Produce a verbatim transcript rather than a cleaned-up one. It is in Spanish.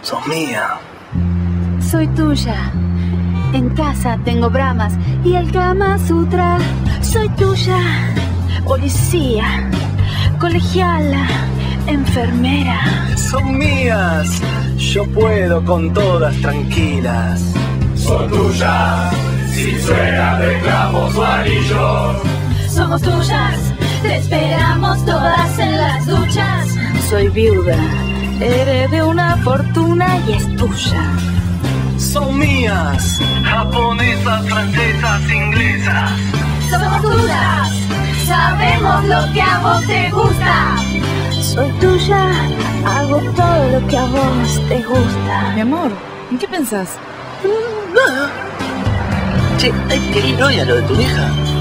Sos mía. Soy tuya. En casa tengo Brahmas y el Kama Sutra. Soy tuya. Policía, colegiala, enfermera. Son mías. Yo puedo con todas tranquilas. Son tuyas. Si suena reclamos o anillos. Somos tuyas. Te esperamos todas en las duchas. Soy viuda. Heredé una fortuna y es tuya. Son mías. Japonesas, francesas, inglesas. Somos tuyas. Sabemos lo que a vos te gusta. Soy tuya. Hago todo lo que a vos te gusta. Mi amor, ¿en qué pensás? Nada. Che, hay que ir hoy a lo de tu hija.